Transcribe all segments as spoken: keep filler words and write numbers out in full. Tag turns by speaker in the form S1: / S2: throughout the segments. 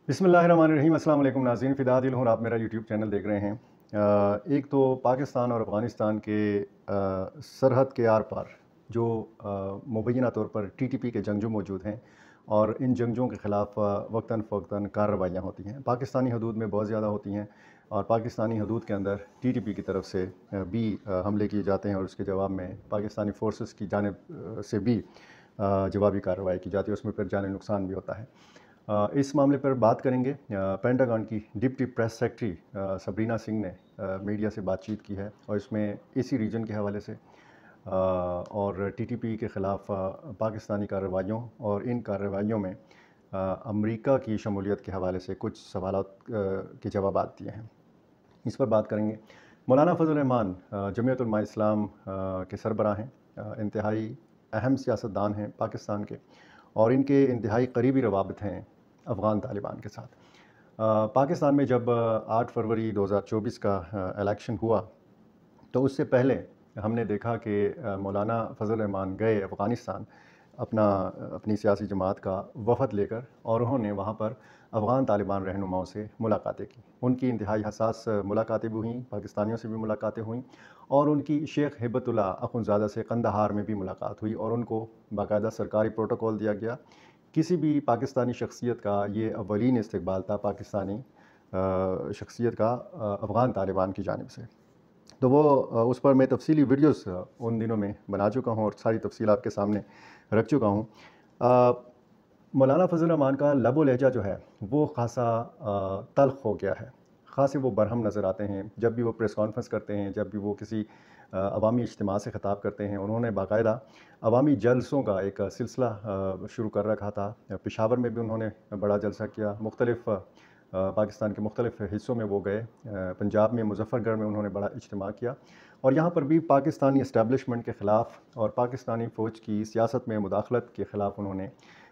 S1: बिस्मिल्लाहिर्रहमानिर्रहीम। अस्सलाम वालेकुम नाज़रीन, फ़िदा दिल हूँ और आप मेरा यूट्यूब चैनल देख रहे हैं। अ, एक तो पाकिस्तान और अफ़गानिस्तान के अ, सरहद के आर पार जो अ, मुबैना तौर पर टी टी पी के जंगजू मौजूद हैं और इन जंगजुओं के ख़िलाफ़ वक्तन फ़वक्तन कार्रवाइयाँ होती हैं। पाकिस्तानी हदूद में बहुत ज़्यादा होती हैं और पाकिस्तानी हदूद के अंदर टी टी पी की तरफ से अ, भी अ, हमले किए जाते हैं और उसके जवाब में पाकिस्तानी फ़ोर्सेस की जानिब अ, से भी अ, जवाबी कार्रवाई की जाती है। उसमें फिर जानी नुकसान भी होता है। अ, इस मामले पर बात करेंगे। अ, पेंटागन की डिप्टी प्रेस सेक्रेटरी अ, सबरीना सिंह ने अ, मीडिया से बातचीत की है और इसमें इसी रीजन के हवाले से अ, और टी टी पी के ख़िलाफ़ पाकिस्तानी कार्रवाइयों और इन कार्रवाइयों में अ, अमरीका की शमूलियत के हवाले से कुछ सवालात अ, के जवाबात दिए हैं। इस पर बात करेंगे। मौलाना फ़ज़ल रहमान अ, जमीयत उलमा इस्लाम अ, के सरबराह हैं, अ, इंतहाई अहम सियासतदान हैं पाकिस्तान के और इनके इंतहाई करीबी रवाबित हैं अफ़गान तालिबान के साथ। अ, पाकिस्तान में जब आठ फरवरी दो हज़ार चौबीस का अ, इलेक्शन हुआ तो उससे पहले हमने देखा कि अ, मौलाना फ़ज़ल रहमान गए अफ़गानिस्तान अपना अपनी सियासी जमात का वफ़द लेकर और उन्होंने वहाँ पर अफ़गान तालिबान रहनुमाओं से मुलाकातें की। उनकी इंतहाई हसास मुलाकातें भी हुईं, पाकिस्तानियों से भी मुलाकातें हुईं और उनकी शेख हिब्बतुल्लाह अख़ुंज़ादा से कंदहार में भी मुलाकात हुई और उनको बाकायदा सरकारी प्रोटोकॉल दिया गया। किसी भी पाकिस्तानी शख्सियत का ये अव्वलीन इस्तकबाल था पाकिस्तानी अ, शख्सियत का अ, अफ़गान तालिबान की जानिब से। तो वो अ, उस पर मैं तफ़सीली वीडियोस उन दिनों में बना चुका हूँ और सारी तफ़सील आपके सामने रख चुका हूँ। अ, मौलाना फ़ज़ल रहमान का लब व लहजा जो है वो ख़ासा अ, तल्ख़ हो गया है। ख़ासे वो बरहम नज़र आते हैं जब भी वो प्रेस कॉन्फ्रेंस करते हैं, जब भी वो किसी अ, अवामी इज्तिमा से ख़िताब करते हैं। उन्होंने बाकायदा अवामी जलसों का एक सिलसिला अ, शुरू कर रखा था। पेशावर में भी उन्होंने बड़ा जलसा किया, मुख्तलिफ़ अ, पाकिस्तान के मुख्तलिफ़ हिस्सों में वो गए। अ, पंजाब में मुज़फ़्फ़रगढ़ में उन्होंने बड़ा इज्तिमा किया और यहाँ पर भी पाकिस्तानी एस्टेब्लिशमेंट के ख़िलाफ़ और पाकिस्तानी फ़ौज की सियासत में मुदाख़लत के ख़िलाफ़ उन्होंने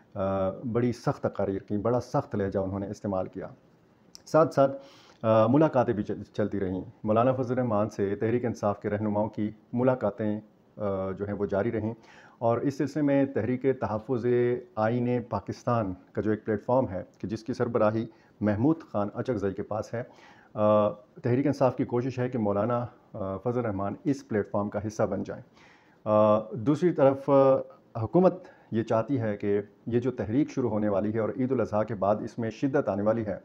S1: अ, बड़ी सख्त तक़ारीर की, बड़ा सख्त लहजा उन्होंने इस्तेमाल किया। साथ साथ अ, मुलाकातें भी चल चलती रहीं। मौलाना फ़ज़ल रहमान से तहरीक इंसाफ़ के रहनुमाओं की मुलाकातें अ, जो हैं वो जारी रहीं और इस सिलसिले में तहरीक तहफ़्फ़ुज़ आईन पाकिस्तान का जो एक प्लेटफ़ॉर्म है कि जिसकी सरबराही महमूद ख़ान अचकज़ई के पास है। अ, तहरीक इंसाफ़ की कोशिश है कि मौलाना अ, फ़ज़ल रहमान इस प्लेटफ़ॉर्म का हिस्सा बन जाएँ। अ, दूसरी तरफ हुकूमत ये चाहती है कि ये जो तहरीक शुरू होने वाली है और ईद उल अज़हा के बाद इसमें शिद्दत आने वाली है,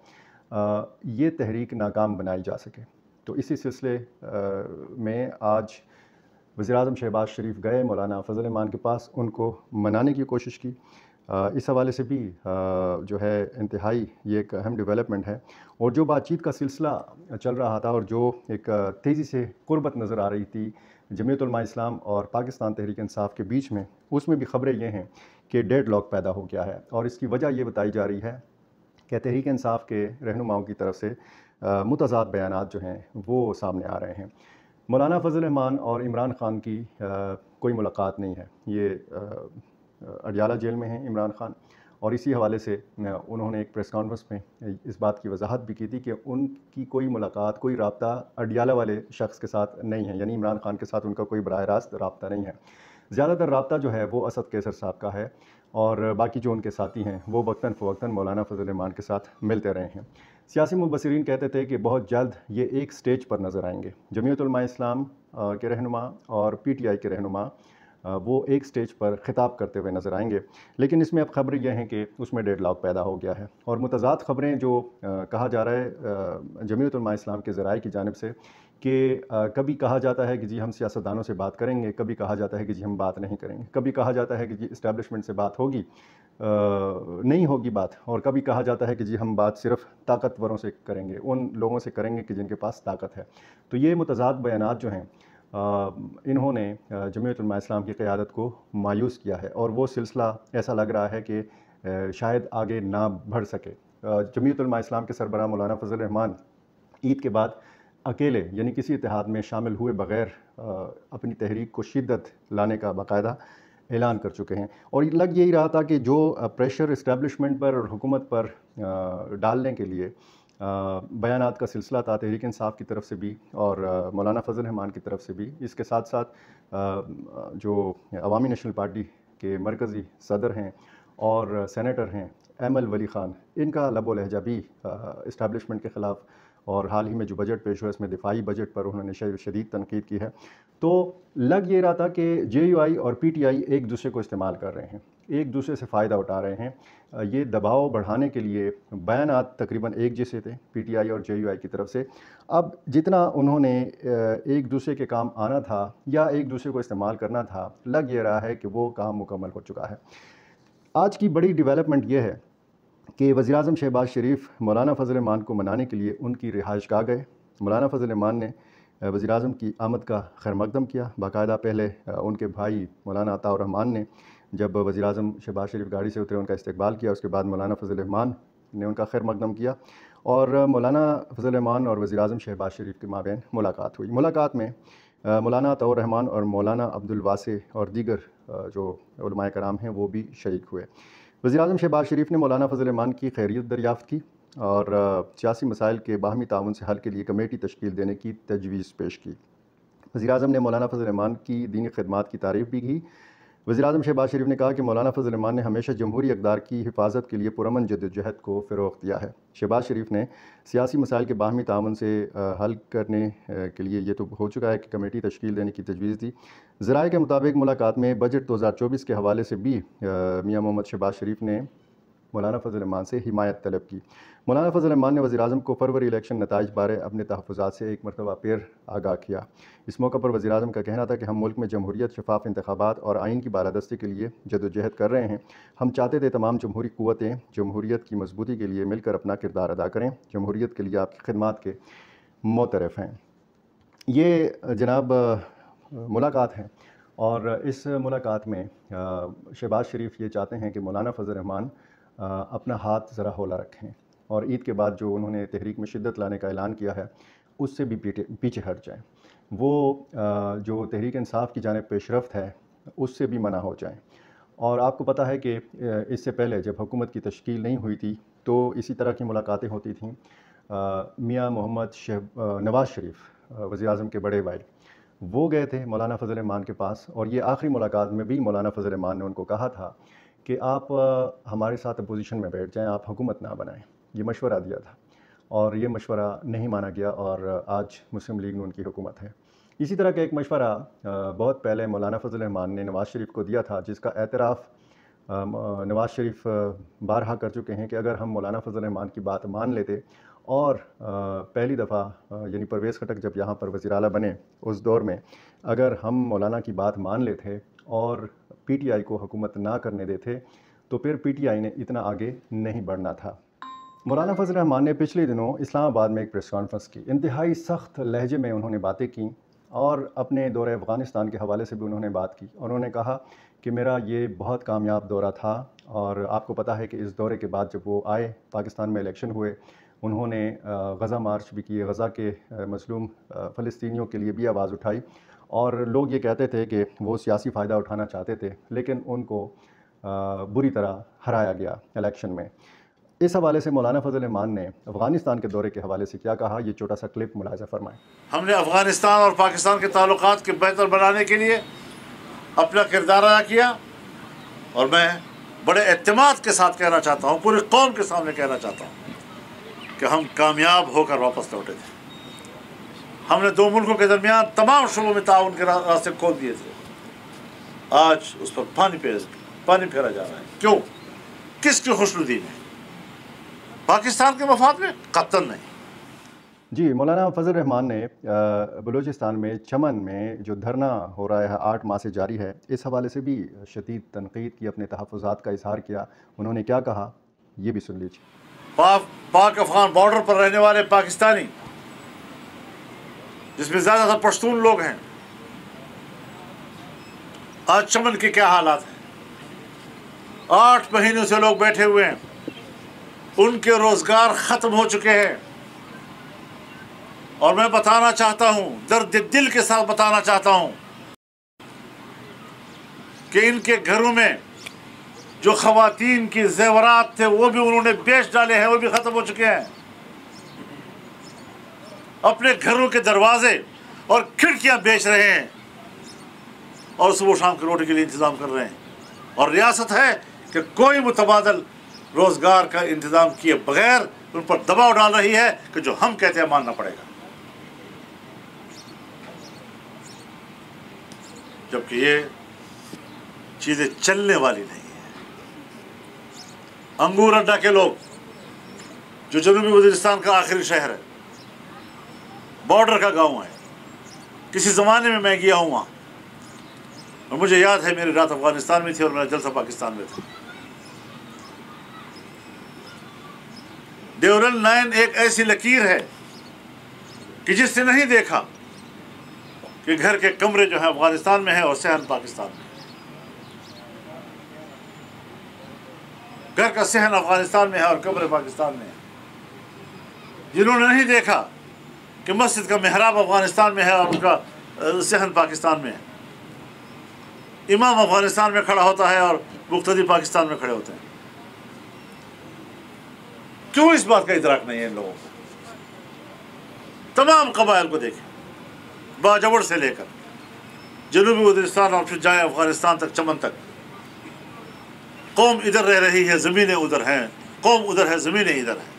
S1: अ, ये तहरीक नाकाम बनाई जा सके। तो इसी सिलसिले अ, में आज वज़ीर-ए-आज़म शहबाज़ शरीफ गए मौलाना फ़ज़ल रहमान के पास, उनको मनाने की कोशिश की। अ, इस हवाले से भी अ, जो है इंतहाई ये एक अहम डेवलपमेंट है और जो बातचीत का सिलसिला चल रहा था और जो एक तेज़ी से क़ुर्बत नज़र आ रही थी जमीयत उलमा इस्लाम और पाकिस्तान तहरीक इंसाफ़ के बीच में, उसमें भी ख़बरें ये हैं कि डेडलॉक पैदा हो गया है और इसकी वजह ये बताई जा रही है कि तहरीक इंसाफ़ के रहनुमाओं की तरफ से अ, मुतज़ाद बयानात जो हैं वो सामने आ रहे हैं। मौलाना फ़ज़ल रहमान और इमरान ख़ान की अ, कोई मुलाकात नहीं है। ये अ, अडियाला जेल में हैं इमरान ख़ान और इसी हवाले से न उन्होंने एक प्रेस कॉन्फ्रेंस में इस बात की वजाहत भी की थी कि उनकी कोई मुलाकात, कोई राब्ता अडियाला वाले शख्स के साथ नहीं है, यानी इमरान ख़ान के साथ उनका कोई बराह रास्त राब्ता नहीं है। ज़्यादातर राब्ता जो है वो असद कैसर साहब का है और बाकी जो उनके साथी हैं वो वक्तन फ़वक्तन मौलाना फ़ज़ल रहमान के साथ मिलते रहे हैं। सियासी मुबस्सिरीन कहते थे कि बहुत जल्द ये एक स्टेज पर नज़र आएँगे। जमीयत उलमा इस्लाम अ, के रहनुमा और पी टी आई के रहनुमा अ, वो एक स्टेज पर ख़िताब करते हुए नज़र आएँगे। लेकिन इसमें अब ख़बरें ये हैं कि उसमें डेडलॉक पैदा हो गया है और मुतज़ाद ख़बरें जो अ, कहा जा रहा है अ, जमीयत उलमा इस्लाम के ज़राए की जानिब से कि अ, कभी कहा जाता है कि जी हम सियासतदानों से बात करेंगे, कभी कहा जाता है कि जी हम बात नहीं करेंगे, कभी कहा जाता है कि जी इस्टेब्लिशमेंट से बात होगी, अ, नहीं होगी बात और कभी कहा जाता है कि जी हम बात सिर्फ़ ताकतवरों से करेंगे, उन लोगों से करेंगे कि जिनके पास ताकत है। तो ये मुतज़ाद बयानात जो हैं अ, इन्होंने अ, जमीयत उलमा इस्लाम की क़यादत को मायूस किया है और वो सिलसिला ऐसा लग रहा है कि अ, शायद आगे ना बढ़ सके। अ, जमीयत उलमा इस्लाम के सरबराह मौलाना फ़ज़ल रहमान ईद के बाद अकेले यानी किसी इत्तेहाद में शामिल हुए बग़ैर अ, अपनी तहरीक को शिद्दत लाने का बाकायदा ऐलान कर चुके हैं और लग यही रहा था कि जो अ, प्रेशर इस्टेब्लिशमेंट पर और हुकूमत पर अ, डालने के लिए अ, बयानात का सिलसिला था तहरीक इंसाफ़ की तरफ से भी और अ, मौलाना फ़ज़ल रहमान की तरफ से भी। इसके साथ साथ अ, जो अवामी नेशनल पार्टी के मरकज़ी सदर हैं और सेनेटर हैं, ایمل ولی خان، ان کا لب و لہجہ بھی اسٹیبلشمنٹ کے خلاف، اور حال ہی میں جو بجٹ پیش ہوا اس میں دفاعی بجٹ پر انہوں نے شدید تنقید کی ہے. تو لگ یہ رہا تھا کہ جے یو آئی اور پی ٹی آئی ایک دوسرے کو استعمال کر رہے ہیں، ایک دوسرے سے فائدہ اٹھا رہے ہیں. یہ دباؤ بڑھانے کے لیے بیانات تقریباً ایک جیسے تھے پی ٹی آئی اور جے یو آئی کی طرف سے. اب جتنا انہوں نے ایک دوسرے کے کام آنا تھا یا ایک دوسرے کو استعمال کرنا تھا، لگ یہ رہا ہے کہ وہ کام مکمل ہو چکا ہے. آج کی بڑی ڈیولپمنٹ یہ ہے کہ وزیراعظم شہباز شریف مولانا فضل الرحمان کو منانے کے لیے ان کی رہائش گاہ گئے. مولانا فضل الرحمان نے وزیراعظم کی آمد کا خیر مقدم کیا. باقاعدہ پہلے ان کے بھائی مولانا عطاء الرحمان نے جب وزیراعظم شہباز شریف گاڑی سے اترے ان کا استقبال کیا. اس کے بعد مولانا فضل الرحمان نے ان کا خیر مقدم کیا اور مولانا فضل الرحمان اور وزیراعظم شہباز شریف کے مابین ملاقات ہوئی. ملاقات میں مولانا عطاء الرحمان اور مولانا عبدالواسع اور دیگر جو علماء کرام ہیں وہ بھی شریک ہوئے. وزیراعظم شہباز شریف نے مولانا فضل الرحمان کی خیریت دریافت کی اور سیاسی مسائل کے باہمی تعاون سے حل کے لیے کمیٹی تشکیل دینے کی تجویز پیش کی. وزیراعظم نے مولانا فضل الرحمان کی دینی خدمات کی تعریف بھی کی. وزیراعظم شہباز شریف نے کہا کہ مولانا فضل الرحمان نے ہمیشہ جمہوری اقدار کی حفاظت کے لیے پرامن جدوجہد کو فروغ دیا ہے. شہباز شریف نے سیاسی مسائل کے باہمی تعاون سے حل کرنے کے لیے یہ تو ہو چکا ہے کہ کمیٹی تشکیل دینے کی تجویز دی. ذرائع کے مطابق ملاقات میں بجٹ دو ہزار چوبیس کے حوالے سے بھی میاں محمد شہباز شریف نے مولانا فضل الرحمان سے حمایت طلب کی. مولانا فضل الرحمان نے وزیراعظم کو فروری الیکشن نتائج بارے اپنے تحفظات سے ایک مرتبہ پھر آگاہ کیا. اس موقع پر وزیراعظم کا کہنا تھا کہ ہم ملک میں جمہوریت، شفاف انتخابات اور آئین کی بالادستی کے لیے جدوجہد کر رہے ہیں. ہم چاہتے تھے تمام جمہوری قوتیں جمہوریت کی مضبوطی کے لیے مل کر اپنا کردار ادا کریں. جمہوریت کے لیے آپ کی خدمات کے معترف ہیں. یہ جناب ملاقات ہیں اور اس ملاقات میں شہباز شریف یہ چاہتے ہیں کہ مولانا فضل الرحمان اپنا ہاتھ ذرا ہولا رکھیں اور عید کے بعد جو انہوں نے تحریک میں شدت لانے کا اعلان کیا ہے اس سے بھی پیچھے ہٹ جائیں. وہ جو تحریک انصاف کی جانب پیش رفت ہے اس سے بھی منع ہو جائیں. اور آپ کو پتہ ہے کہ اس سے پہلے جب حکومت کی تشکیل نہیں ہوئی تھی تو اسی طرح کی ملاقاتیں ہوتی تھیں. میاں محمد شہب نواز شریف وزیر اعظم کے بڑے بھائی وہ گئے تھے مولانا فضل الرحمان کے پاس اور یہ آخری ملاقات میں بھی مولانا فضل الرحمان نے ان کو کہا تھا کہ آپ ہمارے ساتھ اپوزیشن میں بیٹھ جائیں، آپ حکومت نہ بنائیں. یہ مشورہ دیا تھا اور یہ مشورہ نہیں مانا گیا اور آج مسلم لیگ نون کی حکومت ہے. اسی طرح کا ایک مشورہ بہت پہلے مولانا فضل الرحمان نے نواز شریف کو دیا تھا جس کا اعتراف نواز شریف بارہا کر چکے ہیں کہ اگر ہم مولانا فضل الرحمان کی بات مان لیتے اور پہلی دفعہ یعنی پرویز خٹک جب یہاں پر وزیر اعلیٰ بنے اس دور میں اگر ہم مولانا کی بات مان لیتے اور پی ٹی آئی کو حکومت نہ کرنے دیتے تو پھر پی ٹی آئی نے اتنا آگے نہیں بڑھنا تھا. مولانا فضل الرحمان نے پچھلے دنوں اسلام آباد میں ایک پریس کانفرنس کی. انتہائی سخت لہجے میں انہوں نے باتیں کیں اور اپنے دورہ افغانستان کے حوالے سے بھی انہوں نے بات کی. انہوں نے کہا کہ میرا یہ بہت کامیاب دورہ تھا اور آپ کو پتہ ہے کہ اس دورے کے بعد جب وہ آئے پاکستان میں الیکشن ہوئے انہوں نے غزہ مارچ بھی کیے، غزہ کے مظلوم فلسطینیوں کے لیے بھی آواز اٹھائی اور لوگ یہ کہتے تھے کہ وہ سیاسی فائدہ اٹھانا چاہتے تھے لیکن ان کو بری طرح ہرایا گیا الیکشن میں. اس حوالے سے مولانا فضل الرحمان نے افغانستان کے دورے کے حوالے سے کیا کہا، یہ چھوٹا سا کلپ ملاحظہ فرمائیں.
S2: ہم نے افغانستان اور پاکستان کے تعلقات کے بہتر بنانے کے لیے اپنا کردار ادا کیا اور میں بڑے اعتماد کے ساتھ کہنا چاہتا ہوں، پوری قوم کے سامنے کہنا چاہتا ہوں کہ ہم کامیاب ہو کر واپس لوٹے تھے. ہم نے دو ملکوں کے درمیان تمام شعبوں میں تعاون کے راستے کھول دیے تھے. آج اس پر پانی پہ پانی پھیرا جا رہا ہے. کیوں؟ کس کی خوشنودی میں؟ پاکستان کے مفاد میں؟ قطعاً نہیں.
S1: جی مولانا فضل الرحمان نے بلوچستان میں چمن میں جو دھرنا ہو رہا ہے آٹھ ماہ سے جاری ہے اس حوالے سے بھی شدید تنقید کی، اپنے تحفظات کا اظہار کیا. انہوں نے کیا کہا یہ بھی سن لیجیے.
S2: پاک پاک افغان بارڈر پر رہنے والے پاکستانی جس میں زیادہ تر پشتون لوگ ہیں، آج چمن کے کیا حالات ہیں. آٹھ مہینوں سے لوگ بیٹھے ہوئے ہیں، ان کے روزگار ختم ہو چکے ہیں اور میں بتانا چاہتا ہوں، درد دل کے ساتھ بتانا چاہتا ہوں کہ ان کے گھروں میں جو خواتین کی زیورات تھے وہ بھی انہوں نے بیچ ڈالے ہیں، وہ بھی ختم ہو چکے ہیں. اپنے گھروں کے دروازے اور کھڑکیاں بیچ رہے ہیں اور صبح شام کی روٹی کے لیے انتظام کر رہے ہیں. اور ریاست ہے کہ کوئی متبادل روزگار کا انتظام کیے بغیر ان پر دباؤ ڈال رہی ہے کہ جو ہم کہتے ہیں ماننا پڑے گا، جبکہ یہ چیزیں چلنے والی نہیں ہیں۔ انگور اڈا کے لوگ جو جنوبی وزیرستان کا آخری شہر ہے، بارڈر کا گاؤں ہے، کسی زمانے میں میں گیا ہوں وہاں، اور مجھے یاد ہے میری رات افغانستان میں تھی اور میرا جلسہ پاکستان میں تھا۔ ڈیورل لائن ایک ایسی لکیر ہے کہ جس نے نہیں دیکھا کہ گھر کے کمرے جو ہیں افغانستان میں ہیں اور صحن پاکستان میں، گھر کا صحن افغانستان میں ہے اور کمرے پاکستان میں ہے۔ جنہوں نے نہیں دیکھا کہ مسجد کا محراب افغانستان میں ہے اور ان کا صحن پاکستان میں ہے، امام افغانستان میں کھڑا ہوتا ہے اور مقتدی پاکستان میں کھڑے ہوتے ہیں، کیوں اس بات کا ادراک نہیں ہے ان لوگوں کو؟ تمام قبائل کو دیکھیں، باجوڑ سے لے کر جنوبی وزیرستان اور پھر جائیں افغانستان تک، چمن تک، قوم ادھر رہ رہی ہے، زمینیں ادھر ہیں، قوم ادھر ہے، زمینیں ادھر ہیں۔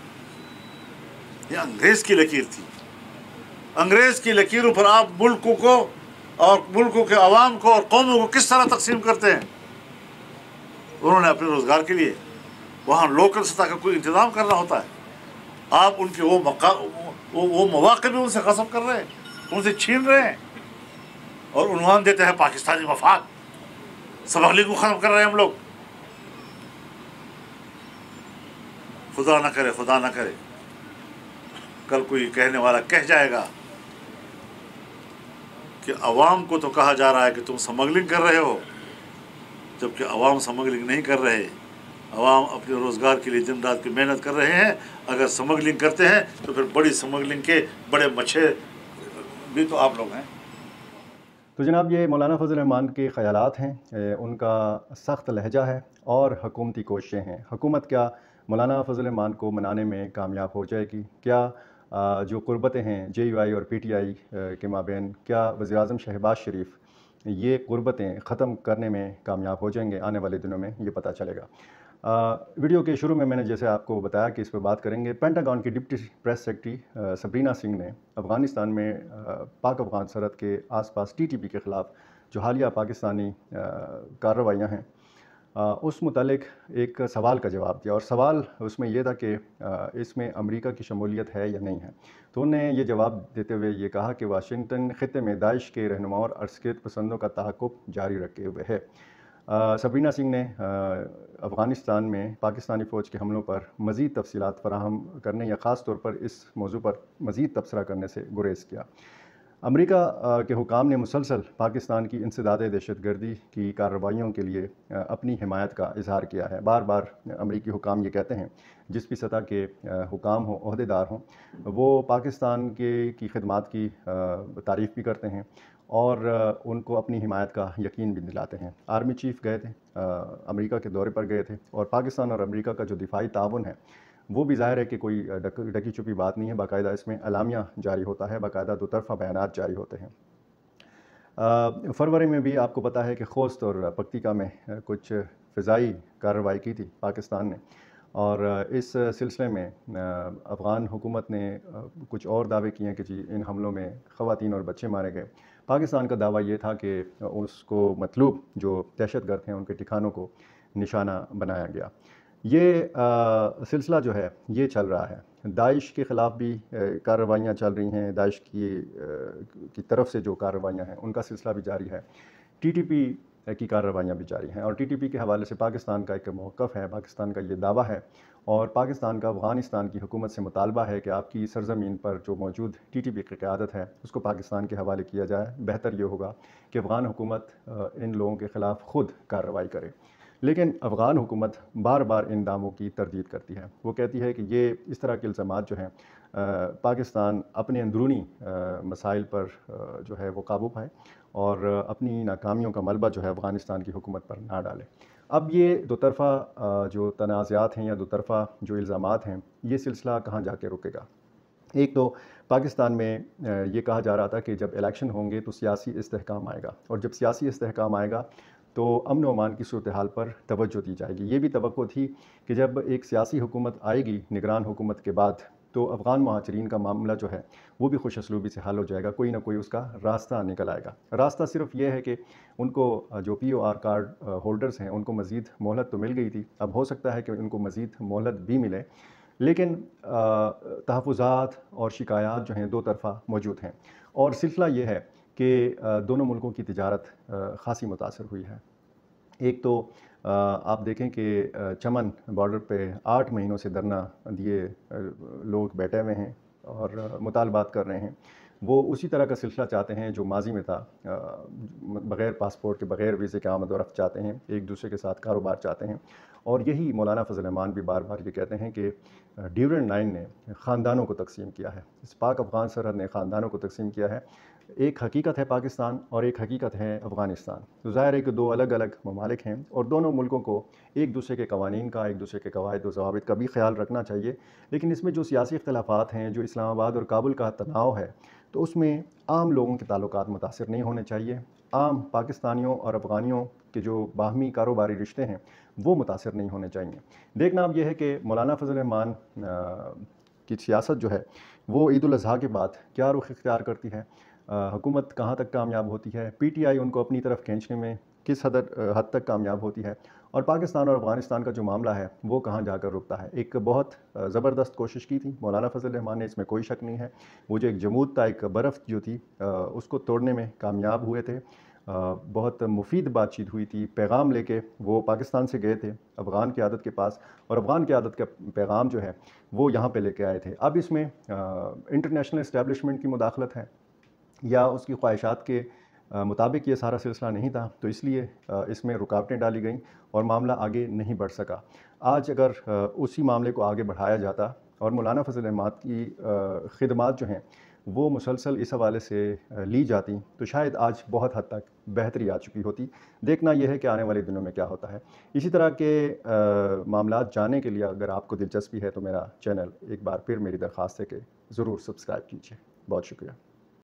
S2: یہ انگریز کی لکیر تھی۔ انگریز کی لکیروں پر آپ ملکوں کو اور ملکوں کے عوام کو اور قوموں کو کس طرح تقسیم کرتے ہیں؟ انہوں نے اپنے روزگار کے لیے وہاں لوکل سطح کا کوئی انتظام کرنا ہوتا ہے، آپ ان کے وہ وہ مواقع بھی ان سے غصب کر رہے ہیں، ان سے چھین رہے ہیں، اور عنوان دیتے ہیں پاکستانی مفاد، سمگلنگ کو ختم کر رہے ہیں ہم لوگ۔ خدا نہ کرے، خدا نہ کرے کل کوئی کہنے والا کہہ جائے گا کہ عوام کو تو کہا جا رہا ہے کہ تم سمگلنگ کر رہے ہو، جبکہ عوام سمگلنگ نہیں کر رہے، عوام اپنے روزگار کے لیے دن رات کی محنت کر رہے ہیں۔ اگر سمگلنگ کرتے ہیں تو پھر بڑی سمگلنگ کے بڑے مچھر بھی تو آپ لوگ ہیں۔
S1: تو جناب یہ مولانا فضل الرحمان کے خیالات ہیں، ان کا سخت لہجہ ہے اور حکومتی کوششیں ہیں۔ حکومت کیا مولانا فضل الرحمان کو منانے میں کامیاب ہو جائے گی؟ کیا جو قربتیں ہیں جے یو آئی اور پی ٹی آئی کے مابین، کیا وزیر اعظم شہباز شریف یہ قربتیں ختم کرنے میں کامیاب ہو جائیں گے؟ آنے والے دنوں میں یہ پتہ چلے گا۔ ویڈیو کے شروع میں میں نے جیسے آپ کو بتایا کہ اس پہ بات کریں گے، پینٹاگون کی deputy press secretary Sabrina Singh نے افغانستان میں پاک افغان سرحد کے آس پاس ٹی ٹی پی کے خلاف جو حالیہ پاکستانی کارروائیاں ہیں اس متعلق ایک سوال کا جواب دیا، اور سوال اس میں یہ تھا کہ اس میں امریکہ کی شمولیت ہے یا نہیں ہے۔ تو انہوں نے یہ جواب دیتے ہوئے یہ کہا کہ واشنگٹن خطے میں داعش کے رہنماؤں اور عسکریت پسندوں کا تعاقب جاری رکھے ہوئے ہے۔ سبرینا سنگھ نے افغانستان میں پاکستانی فوج کے حملوں پر مزید تفصیلات فراہم کرنے یا خاص طور پر اس موضوع پر مزید تبصرہ کرنے سے گریز کیا۔ امریکہ کے حکام نے مسلسل پاکستان کی انسداد دہشت گردی کی کارروائیوں کے لیے اپنی حمایت کا اظہار کیا ہے۔ بار بار امریکی حکام یہ کہتے ہیں، جس بھی سطح کے حکام ہوں، عہدیدار ہوں، وہ پاکستان کے کی خدمات کی تعریف بھی کرتے ہیں اور ان کو اپنی حمایت کا یقین بھی دلاتے ہیں۔ آرمی چیف گئے تھے، امریکہ کے دورے پر گئے تھے، اور پاکستان اور امریکہ کا جو دفاعی تعاون ہے وہ بھی ظاہر ہے کہ کوئی ڈکی چھپی بات نہیں ہے، باقاعدہ اس میں اعلامیہ جاری ہوتا ہے، باقاعدہ دو طرفہ بیانات جاری ہوتے ہیں۔ فروری میں بھی آپ کو پتہ ہے کہ خوست اور پکتیکا میں کچھ فضائی کارروائی کی تھی پاکستان نے، اور اس سلسلے میں افغان حکومت نے کچھ اور دعوے کیے ہیں کہ جی ان حملوں میں خواتین اور بچے مارے گئے۔ پاکستان کا دعویٰ یہ تھا کہ اس کو مطلوب جو دہشت گرد ہیں ان کے ٹھکانوں کو نشانہ بنایا گیا۔ یہ سلسلہ جو ہے یہ چل رہا ہے، داعش کے خلاف بھی کارروائیاں چل رہی ہیں، داعش کی کی طرف سے جو کارروائیاں ہیں ان کا سلسلہ بھی جاری ہے، ٹی ٹی پی کی کارروائیاں بھی جاری ہیں، اور ٹی ٹی پی کے حوالے سے پاکستان کا ایک موقف ہے، پاکستان کا یہ دعویٰ ہے، اور پاکستان کا افغانستان کی حکومت سے مطالبہ ہے کہ آپ کی سرزمین پر جو موجود ٹی ٹی پی کی قیادت ہے اس کو پاکستان کے حوالے کیا جائے۔ بہتر یہ ہوگا کہ افغان حکومت ان لوگوں کے خلاف خود کارروائی کرے، لیکن افغان حکومت بار بار ان دعووں کی تردید کرتی ہے۔ وہ کہتی ہے کہ یہ اس طرح کے الزامات جو ہیں پاکستان اپنے اندرونی مسائل پر جو ہے وہ قابو پائے اور اپنی ناکامیوں کا ملبہ جو ہے افغانستان کی حکومت پر نہ ڈالے۔ اب یہ دو طرفہ جو تنازعات ہیں یا دو طرفہ جو الزامات ہیں یہ سلسلہ کہاں جا کے رکے گا؟ ایک تو پاکستان میں یہ کہا جا رہا تھا کہ جب الیکشن ہوں گے تو سیاسی استحکام آئے گا، اور جب سیاسی استحکام آئے گا تو امن و امان کی صورتحال پر توجہ دی جائے گی۔ یہ بھی توقع تھی کہ جب ایک سیاسی حکومت آئے گی نگران حکومت کے بعد تو افغان مہاجرین کا معاملہ جو ہے وہ بھی خوش اسلوبی سے حل ہو جائے گا، کوئی نہ کوئی اس کا راستہ نکل آئے گا۔ راستہ صرف یہ ہے کہ ان کو جو P O R card holders ہیں ان کو مزید مہلت تو مل گئی تھی، اب ہو سکتا ہے کہ ان کو مزید مہلت بھی ملے، لیکن تحفظات اور شکایات جو ہیں دو طرفہ موجود ہیں، اور سلسلہ یہ ہے کہ دونوں ملکوں کی تجارت خاصی متاثر ہوئی ہے۔ ایک تو آپ دیکھیں کہ چمن بارڈر پہ آٹھ مہینوں سے دھرنا دیے لوگ بیٹھے ہوئے ہیں اور مطالبات کر رہے ہیں، وہ اسی طرح کا سلسلہ چاہتے ہیں جو ماضی میں تھا، بغیر پاسپورٹ کے بغیر ویزے کے آمد و رفت چاہتے ہیں، ایک دوسرے کے ساتھ کاروبار چاہتے ہیں، اور یہی مولانا فضل الرحمان بھی بار بار یہ کہتے ہیں کہ ڈیورنڈ لائن نے خاندانوں کو تقسیم کیا ہے، اس پاک افغان سرحد نے خاندانوں کو تقسیم کیا ہے۔ ایک حقیقت ہے پاکستان اور ایک حقیقت ہے افغانستان، تو ظاہر ہے کہ دو الگ الگ ممالک ہیں اور دونوں ملکوں کو ایک دوسرے کے قوانین کا، ایک دوسرے کے قواعد و ضوابط کا بھی خیال رکھنا چاہیے، لیکن اس میں جو سیاسی اختلافات ہیں، جو اسلام آباد اور کابل کا تناؤ ہے، تو اس میں عام لوگوں کے تعلقات متاثر نہیں ہونے چاہیے، عام پاکستانیوں اور افغانیوں کے جو باہمی کاروباری رشتے ہیں وہ متاثر نہیں ہونے چاہیے۔ دیکھنا اب یہ ہے کہ مولانا فضل الرحمان کی سیاست جو ہے وہ عید الاضحیٰ کے بعد کیا رخ اختیار کرتی ہے، حکومت کہاں تک کامیاب ہوتی ہے، پی ٹی آئی ان کو اپنی طرف کھینچنے میں کس حد حد تک کامیاب ہوتی ہے، اور پاکستان اور افغانستان کا جو معاملہ ہے وہ کہاں جا کر رکتا ہے۔ ایک بہت زبردست کوشش کی تھی مولانا فضل الرحمان نے، اس میں کوئی شک نہیں ہے، وہ جو ایک جمود تھا، ایک برف جو تھی اس کو توڑنے میں کامیاب ہوئے تھے، بہت مفید بات چیت ہوئی تھی، پیغام لے کے وہ پاکستان سے گئے تھے افغان قیادت کے پاس، اور افغان قیادت کا پیغام جو ہے وہ یہاں پہ لے کے آئے تھے۔ اب اس میں انٹرنیشنل اسٹیبلشمنٹ کی مداخلت ہے یا اس کی خواہشات کے مطابق یہ سارا سلسلہ نہیں تھا، تو اس لیے اس میں رکاوٹیں ڈالی گئیں اور معاملہ آگے نہیں بڑھ سکا۔ آج اگر اسی معاملے کو آگے بڑھایا جاتا اور مولانا فضل الرحمان کی خدمات جو ہیں وہ مسلسل اس حوالے سے لی جاتی تو شاید آج بہت حد تک بہتری آ چکی ہوتی۔ دیکھنا یہ ہے کہ آنے والے دنوں میں کیا ہوتا ہے۔ اسی طرح کے معاملات جاننے کے لیے اگر آپ کو دلچسپی ہے تو میرا چینل ایک بار پھر میری درخواست ہے کہ ضرور سبسکرائب کیجیے۔ بہت شکریہ۔